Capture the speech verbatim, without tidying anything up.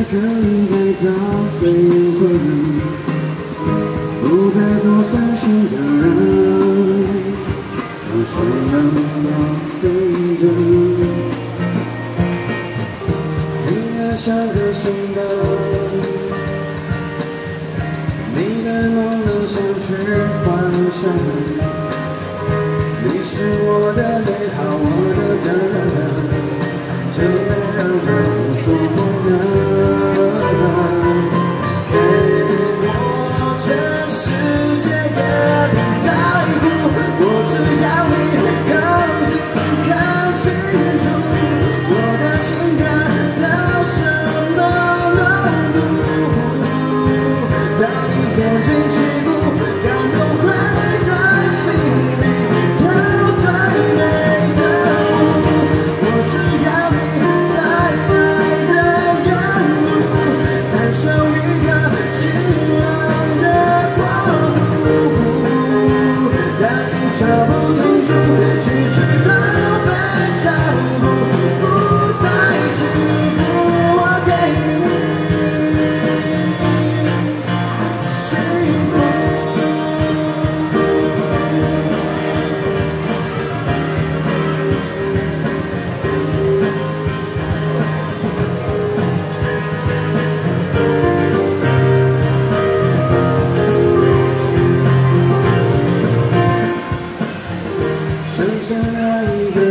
更改造对回忆，不再做算心的人，只是让我跟着你。你也像个新的，你的浓浓香却幻想，你是我的美好，我的责任，这也让我无所不能。给我全世界也不在乎，我只要你靠近看清楚，我的情感到什么浓度，当你变成欺负，感动会在心里跳最美的舞，我只要你在爱的沿路感受一个晴朗的光谱，让你找不痛楚，情绪都被照顾，不再欺负我，给你幸福。剩下了一个